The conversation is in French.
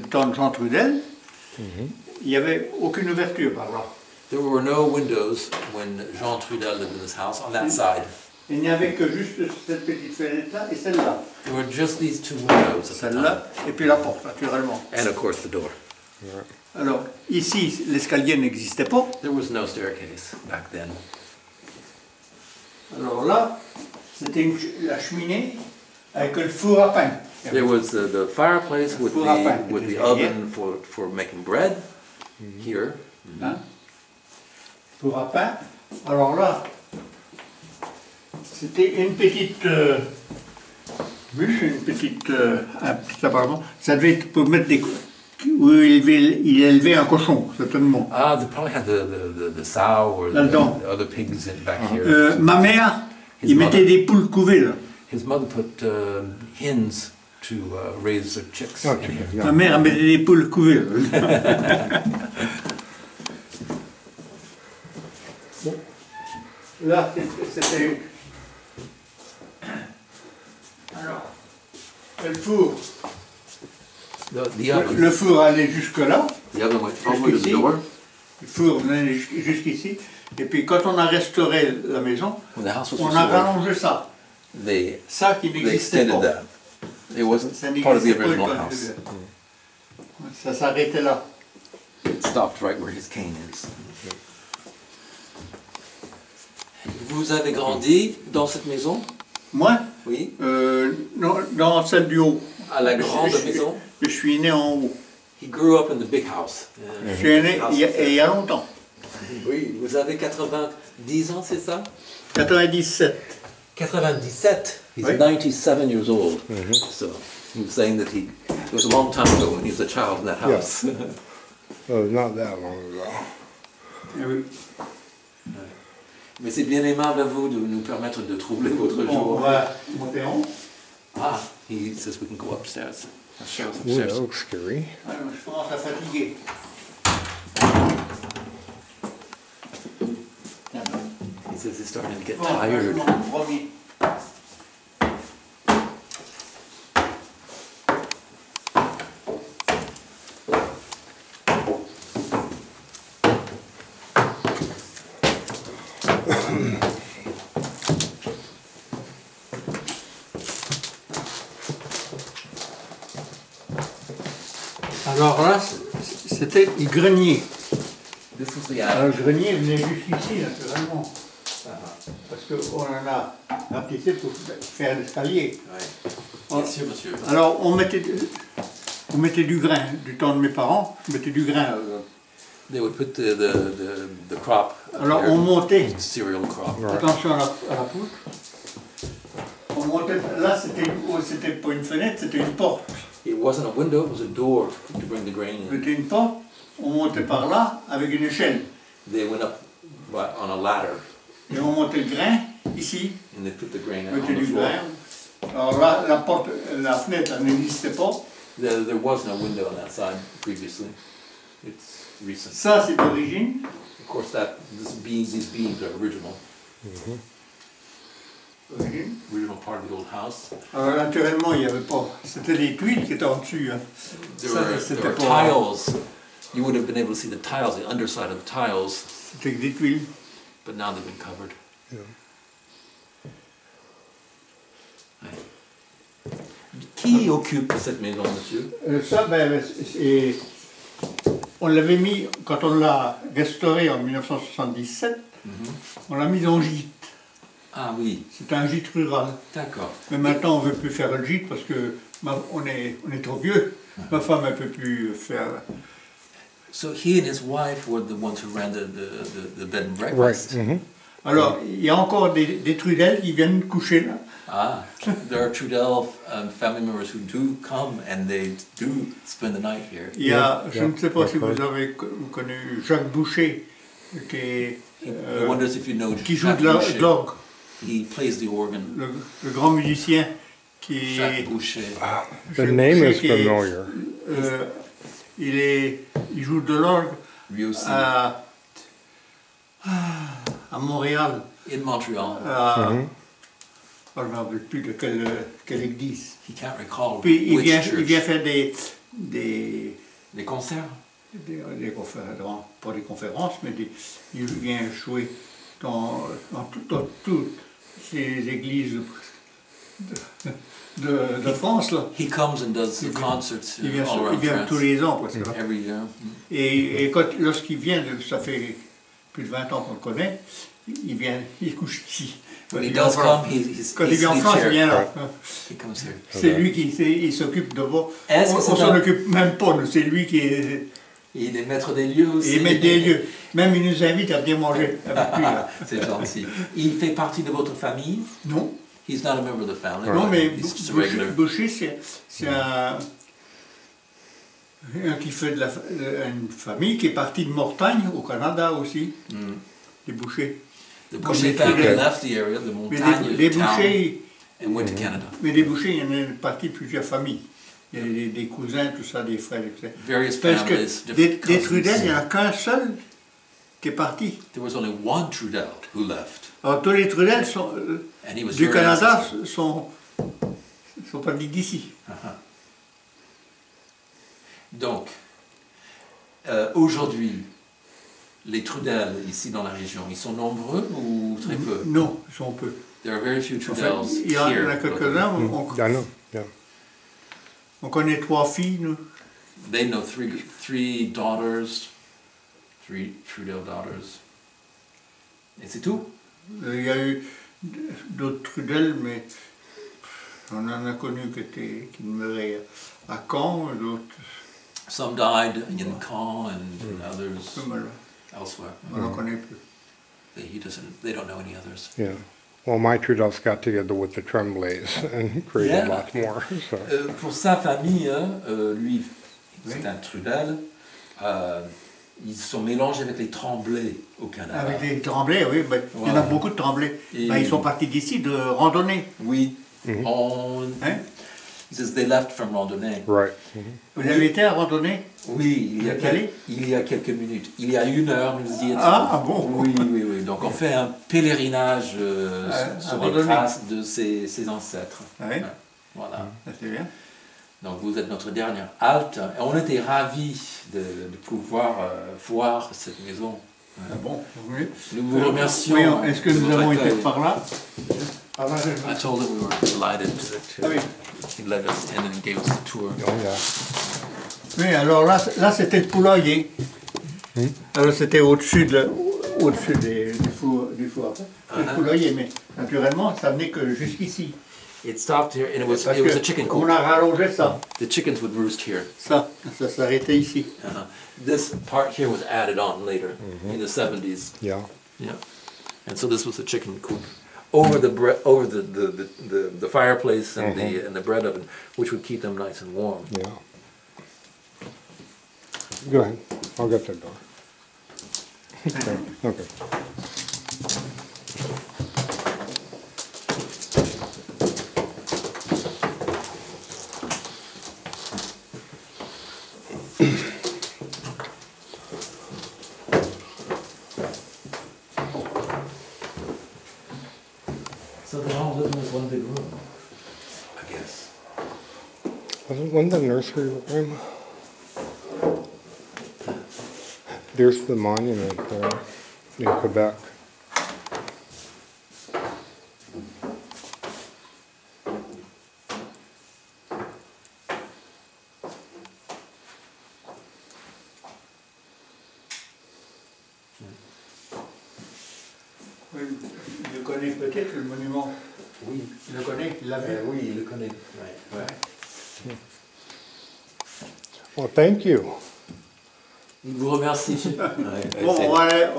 temps de Jean Trudel, il n'y avait aucune ouverture par là. There were no windows when Jean Trudel lived in this house on that side. Il n'y avait que juste cette petite fenêtre-là et celle-là. There were just these two windows at the time. Celle-là et puis la porte, naturellement. And of course the door. Alors, ici, l'escalier n'existait pas. There was no staircase back then. Alors là, c'était la cheminée avec le four à pain. There was the fireplace with Four à pain. the oven for making bread here. Hein? Four à pain. Alors là, c'était une petite bûche, un petit appartement. Ça devait être pour mettre des... où il élevait un cochon, certainement. Ah, they probably had the sow or the other pigs back here. Ma mère, il mettait des poules couvées là. His mother put hens to raise the chicks in here. Ma mère mettait des poules couvées. Bon. Là, c'était... Alors, le four. The oven. Le four allait jusque là. The oven went all the way to the door. Le four venait jusqu'ici. Et puis quand on a restauré la maison, When the house was on a restored, rallongé ça. Ça qui they n'existait extended pas. that. It wasn't Ça part of the n'existait pas original quand house. ça s'arrêtait là. It stopped right where his cane is. Vous avez grandi dans cette maison? Moi, Oui. non, dans celle du haut. À la grande maison? Je suis né en haut. He grew up in the big house. Je suis né il y a longtemps. Oui, vous avez 90 ans, c'est ça? 97. 97. He's Oui. 97 years old. So he was saying that it was a long time ago when he was a child in that house. Oh, not that long ago. Eh oui. Mais c'est bien aimable à vous de nous permettre de troubler votre Bon, on jour. va monter en haut. Ah, he says we can go upstairs. Show us Ooh, that upstairs. looks scary. Alors, je commence à fatiguer. He says he's starting to get Bon, tired. promis. Alors là, c'était le grenier. This was the Alors, attic. le grenier venait jusqu'ici, naturellement. Parce qu'on en a rapetissé pour faire l'escalier. Bien sûr, monsieur. Alors, on mettait du grain. Du temps de mes parents, on mettait du grain. They would put the crop up Alors, here, on montait. cereal crop. Attention à la poutre. On montait. Là, c'était pas une fenêtre, c'était une porte. It wasn't a window, it was a door to bring the grain in. C'était une porte. On montait par là avec une échelle. They went up on a ladder Et on montait le grain ici. and they put the grain On on mettait the du floor. grain. Alors là, la fenêtre elle n'existait pas. There was no window on that side previously. It's recent. Ça, c'est d'origine. Of course, these beams are original part of the old house. Alors naturellement, il n'y avait pas. C'était les tuiles qui étaient en dessus. Hein. There Ça, were c'était pas. tiles. You would have been able to see the tiles, the underside of the tiles, C'était que des tuiles. but now they've been covered. Yeah. Ouais. Qui occupe cette maison, monsieur? Ça, ben, on l'avait mis, quand on l'a restauré en 1977, on l'a mis en gîte. Ah oui, C'est un gîte rural. d'accord. Mais maintenant, on ne veut plus faire le gîte parce que on est trop vieux. Ma femme ne peut plus faire. So he and his wife were the ones who ran the bed and Right. breakfast. Alors, il y a encore des Trudel qui viennent coucher là. Ah, there are Trudel family members who do come and they do spend the night here. Il y a, je Yeah. ne sais pas si Yeah. vous avez connu Jacques Boucher, qui wonders if you know joue Jacques de Boucher. l'orgue, He plays the organ. le grand musicien qui Jacques Boucher. The Jacques name Boucher is qui est- familiar. il joue de l'orgue Lui aussi. à Montréal. In Montreal. Je ne me rappelle plus de quelle église. He can't recall Puis il which vient church. faire des Les concerts? des conférences, pas des conférences, mais il vient jouer dans toutes ces églises de France, là. He comes and does the concerts Il vient, all around il vient France. tous les ans, presque. Every year. Et lorsqu'il vient, ça fait plus de 20 ans qu'on le connaît, il couche ici. When he does come, he's Quand il vient en France, il vient là. He comes here. C'est lui il s'occupe de vous. Est-ce que On c'est s'en un- occupe même pas, nous. C'est lui qui est. Il est maître des lieux aussi. Il met des lieux. Même il nous invite à venir manger avec lui. Là. C'est gentil. Il fait partie de votre famille? Non, He's not a member of the family. non, mais He's just a regular. Boucher, c'est un qui fait une famille qui est partie de Mortagne au Canada aussi. Mm. Les bouchers. The Boucher Comme family les- left the area, the Mais montagne les town, bouchers, and went to Canada. mais les bouchers, il y en a une partie de plusieurs familles. Il y a des cousins, tout ça, des frères, etc. Various Parce que families, des different Trudel, il n'y en cousins. a qu'un seul qui est parti. There was only one Trudel who left, Alors tous les Trudel and he was du your Canada ancestor. sont partis d'ici. Uh-huh. Donc, aujourd'hui, les Trudel ici dans la région, ils sont nombreux ou très peu? Non, ils sont peu. There are very few En fait, Trudels il y en here. a quelques-uns. I know, yeah. On connaît 3 filles, nous. They know three daughters, three Trudel daughters. Et c'est tout? Il y a eu d'autres Trudel, mais on en a connu qui demeuraient à Caen, d'autres. Some died in Caen and others Voilà. elsewhere. On en connaît plus. They don't know any others. Yeah. Well, my Trudels got together with the Tremblays and created Yeah. lots more. So. Pour sa famille, lui, c'est Oui. un Trudel. Ils sont mélangés avec les Tremblay au Canada. Avec les Tremblay, oui, ben, il y en a Voilà. beaucoup de Tremblay. Et- Ben, ils sont partis d'ici de randonnée. Oui. Mhm. Hein? He says they left from Randonnée. Right. Vous avez été à randonnée? Oui, Vous êtes allé? il y a quelques minutes. Il y a 1 heure, nous y étions. Ah, bon. Oui, oui, oui. Donc on fait un pèlerinage À sur les randonnée. traces de ses ancêtres. Oui, Ouais, voilà. ça c'est bien. Donc vous êtes notre dernière halte. Et on était ravis de pouvoir voir cette maison. Ah bon, oui. Nous vous remercions. Oui, est-ce que de nous votre avons été accueil. par là? Ah, ben, I told him we were delighted ah oui. he let us in and gave us the tour. Oh, yeah. Oui, alors là c'était le poulailler. Alors c'était au-dessus du four. C'est le Uh-huh. poulailler, mais naturellement, ça venait que jusqu'ici. It stopped here and Parce it was a que chicken on coop. a rallongé ça. The chickens would roost here. Ça s'arrêtait ici. Uh-huh. This part here was added on later in the 70s. Yeah. Yeah. And so this was a chicken coop over the fireplace and the bread oven, which would keep them nice and warm. Yeah. Go ahead. I'll get that door. Okay. So they all live in this one big room, I guess. Wasn't the nursery room? There's the monument there in Quebec. Oui, il le connaît peut-être le monument. Oui. Il le connaît, il l'a vu. Oui, il le connaît. Ouais. Well, thank you. Nous vous remercions. Ouais, Bon, c'est- on va aller-